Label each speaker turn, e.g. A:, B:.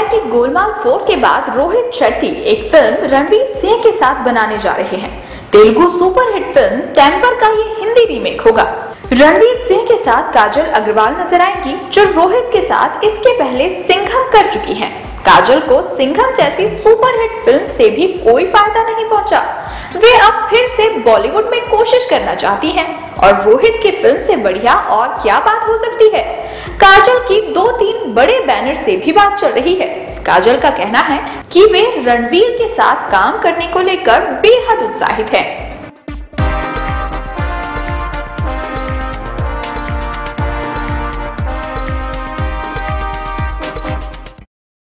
A: कि गोलमाल 4 के बाद रोहित शेट्टी एक फिल्म रणवीर सिंह के साथ बनाने जा रहे हैं। तेलुगु सुपरहिट फिल्म टेम्पर का ये हिंदी रीमेक होगा। रणवीर सिंह के साथ काजल अग्रवाल नजर आएंगी, जो रोहित के साथ इसके पहले सिंघम कर चुकी हैं। काजल को सिंघम जैसी सुपरहिट फिल्म से भी कोई फायदा नहीं पहुंचा। वे अब फिर से बॉलीवुड में कोशिश करना चाहती हैं और रोहित की फिल्म से बढ़िया और क्या बात हो सकती है। काजल की 2-3 बड़े बैनर से भी बात चल रही है। काजल का कहना है कि वे रणवीर के साथ काम करने को लेकर बेहद उत्साहित हैं।